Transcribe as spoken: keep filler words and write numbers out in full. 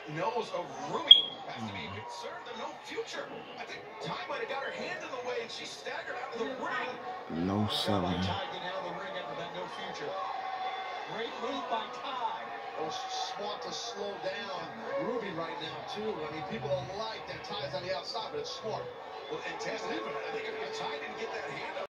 nose of Ruby has to be concerned of no future. I think Tay might have got her hand in the way and she staggered out of the ring. No selling. Tay getting out of the ring after that no future. Great move by Tay. Oh, smart to slow down Ruby right now, too. I mean, people don't like that Tay's on the outside, but it's smart. Well, and Taz, I think if Tay didn't get that hand up,